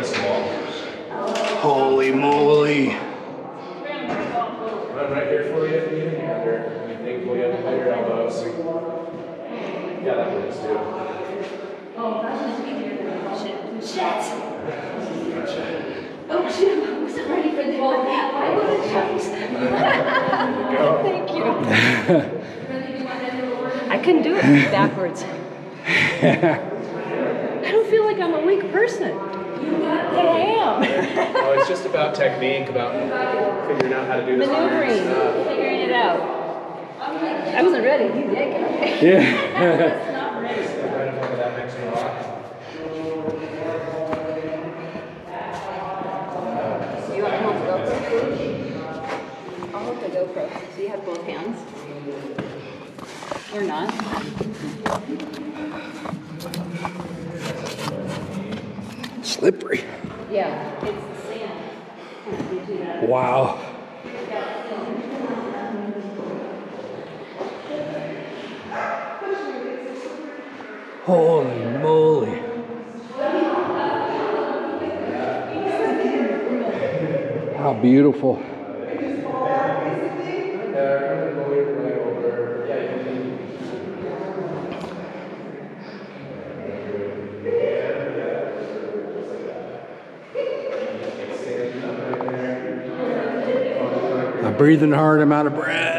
this wall. Holy moly. I'm right here for you if you need any under. Anything, pull you up by your elbows. Yeah, that works too. Oh, that was easier than shit. Oh shit, I wasn't ready for the whole thing. I would have jumped. Thank you. I couldn't do it backwards. I don't feel like I'm a weak person. But I am. Oh, it's just about technique, about figuring out how to do this. Maneuvering, figuring it out. I wasn't ready. You did. Yeah. That's not ready. Right up over that next rock. You want to hold the GoPro? I'll hold the GoPro. So you have both hands? Or not? Slippery. Yeah, it's the sand. Wow. Holy moly. How beautiful. I'm breathing hard, I'm out of breath.